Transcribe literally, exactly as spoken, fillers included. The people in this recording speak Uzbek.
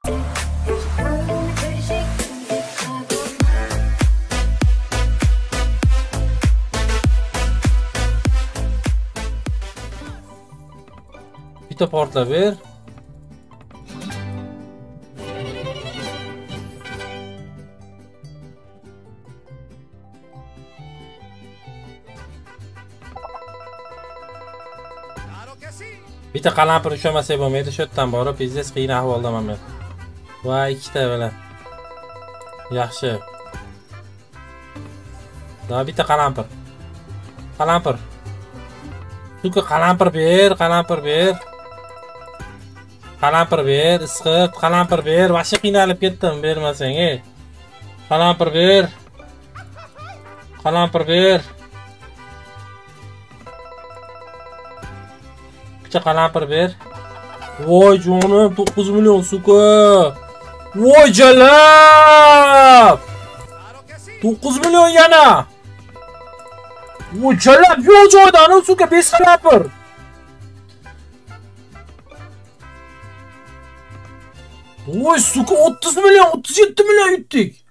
Bitta portla ver. Bitta qalampir ushlamasak bo'lmaydi, shu yerdan borib biznes qiyin ahvoldaman men. Va ikkita bilan. Yaxshi. Da bitta qalampir. Qalampir. Suka qalampir ber, qalampir ber. Qalampir ber, isqib, qalampir ber. Vashi qiynalib ketdim, bermasang, ey. Qalampir ber. Qalampir ber. Qalampir ber. Voy jonim, to'qqiz million suka. Voy jalab. to'qqiz million yana. Voy jalab, yo'q joydan suka besh qalampir. Voy suka o'ttiz million, o'ttiz yetti million yutdik.